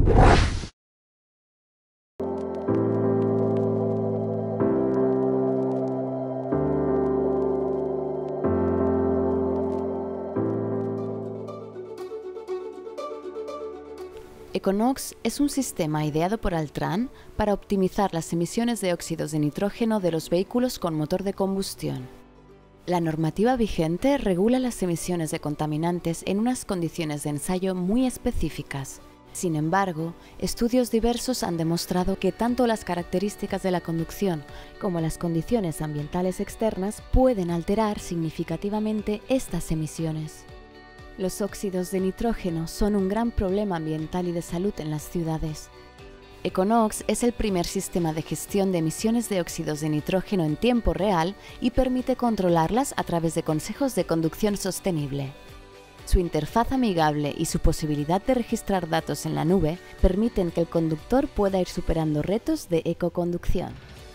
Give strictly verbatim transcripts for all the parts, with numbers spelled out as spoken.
Econox es un sistema ideado por Altran para optimizar las emisiones de óxidos de nitrógeno de los vehículos con motor de combustión. La normativa vigente regula las emisiones de contaminantes en unas condiciones de ensayo muy específicas. Sin embargo, estudios diversos han demostrado que tanto las características de la conducción como las condiciones ambientales externas pueden alterar significativamente estas emisiones. Los óxidos de nitrógeno son un gran problema ambiental y de salud en las ciudades. Econox es el primer sistema de gestión de emisiones de óxidos de nitrógeno en tiempo real y permite controlarlas a través de consejos de conducción sostenible. Su interfaz amigable y su posibilidad de registrar datos en la nube permiten que el conductor pueda ir superando retos de ecoconducción.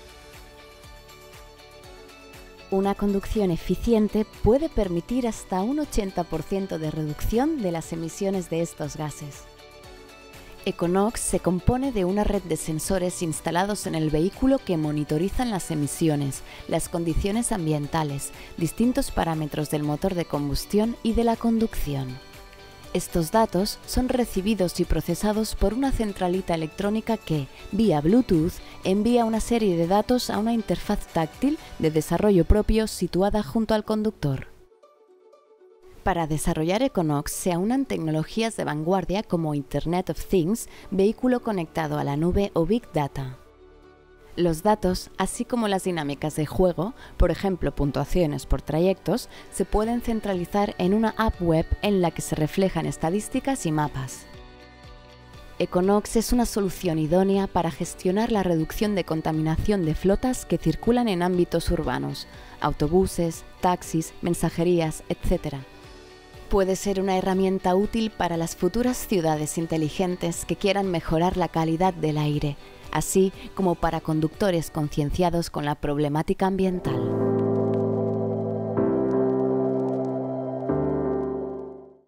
Una conducción eficiente puede permitir hasta un ochenta por ciento de reducción de las emisiones de estos gases. Econox se compone de una red de sensores instalados en el vehículo que monitorizan las emisiones, las condiciones ambientales, distintos parámetros del motor de combustión y de la conducción. Estos datos son recibidos y procesados por una centralita electrónica que, vía Bluetooth, envía una serie de datos a una interfaz táctil de desarrollo propio situada junto al conductor. Para desarrollar Econox se aunan tecnologías de vanguardia como Internet of Things, vehículo conectado a la nube o Big Data. Los datos, así como las dinámicas de juego, por ejemplo puntuaciones por trayectos, se pueden centralizar en una app web en la que se reflejan estadísticas y mapas. Econox es una solución idónea para gestionar la reducción de contaminación de flotas que circulan en ámbitos urbanos, autobuses, taxis, mensajerías, etcétera. Puede ser una herramienta útil para las futuras ciudades inteligentes que quieran mejorar la calidad del aire, así como para conductores concienciados con la problemática ambiental.